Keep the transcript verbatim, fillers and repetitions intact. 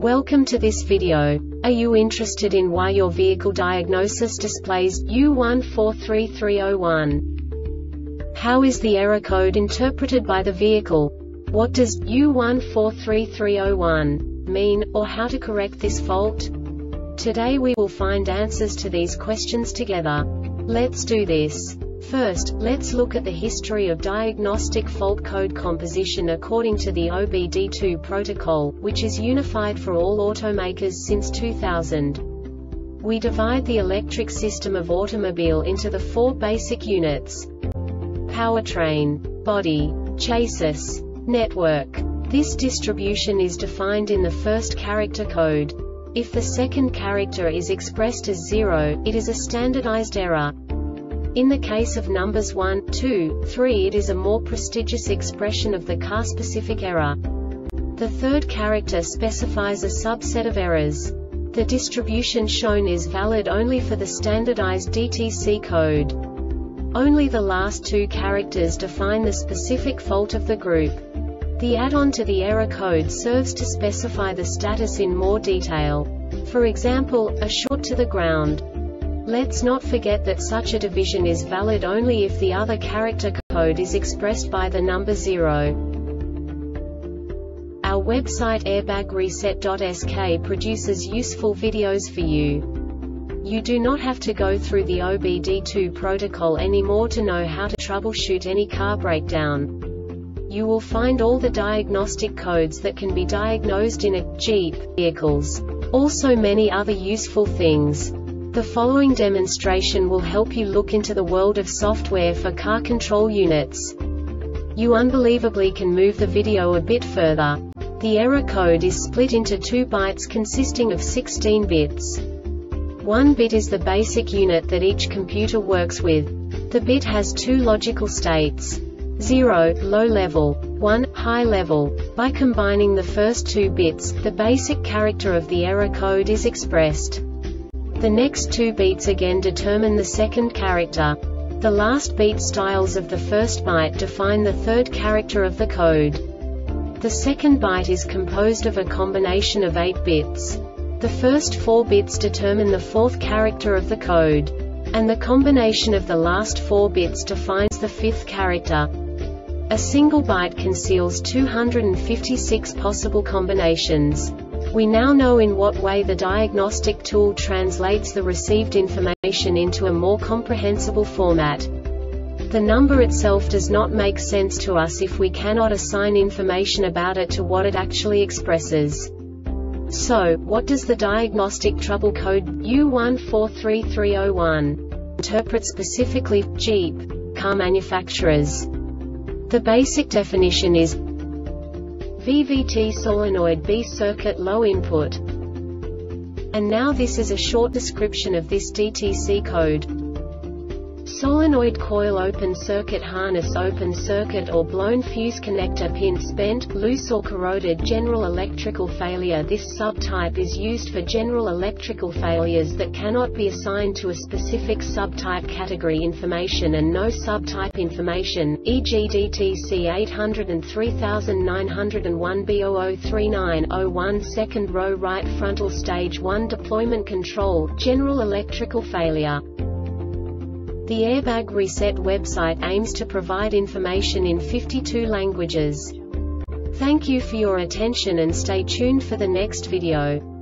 Welcome to this video. Are you interested in why your vehicle diagnosis displays U one four three three zero one? How is the error code interpreted by the vehicle? What does U one four three three zero one mean, or how to correct this fault? Today we will find answers to these questions together. Let's do this. First, let's look at the history of diagnostic fault code composition according to the O B D two protocol, which is unified for all automakers since two thousand. We divide the electric system of automobile into the four basic units: powertrain, body, chassis, network. This distribution is defined in the first character code. If the second character is expressed as zero, it is a standardized error. In the case of numbers one, two, three, it is a more prestigious expression of the car-specific error. The third character specifies a subset of errors. The distribution shown is valid only for the standardized D T C code. Only the last two characters define the specific fault of the group. The add-on to the error code serves to specify the status in more detail. For example, a short to the ground. Let's not forget that such a division is valid only if the other character code is expressed by the number zero. Our website airbag reset dot S K produces useful videos for you. You do not have to go through the O B D two protocol anymore to know how to troubleshoot any car breakdown. You will find all the diagnostic codes that can be diagnosed in a Jeep vehicles. Also many other useful things. The following demonstration will help you look into the world of software for car control units. You unbelievably can move the video a bit further. The error code is split into two bytes consisting of sixteen bits. One bit is the basic unit that each computer works with. The bit has two logical states: zero, low level, one, high level. By combining the first two bits, the basic character of the error code is expressed. The next two beats again determine the second character. The last beat styles of the first byte define the third character of the code. The second byte is composed of a combination of eight bits. The first four bits determine the fourth character of the code. And the combination of the last four bits defines the fifth character. A single byte conceals two hundred fifty-six possible combinations. We now know in what way the diagnostic tool translates the received information into a more comprehensible format. The number itself does not make sense to us if we cannot assign information about it to what it actually expresses. So, what does the diagnostic trouble code U one four three three zero one interpret specifically for Jeep car manufacturers? The basic definition is V V T solenoid B circuit low input. And now this is a short description of this D T C code. Solenoid coil open circuit harness open circuit or blown fuse connector pin spent, loose or corroded. General electrical failure. This subtype is used for general electrical failures that cannot be assigned to a specific subtype category information and no subtype information, for example D T C eight oh three nine oh one B zero zero three nine zero one second row right frontal stage one deployment control. General electrical failure. The Airbag Reset website aims to provide information in fifty-two languages. Thank you for your attention and stay tuned for the next video.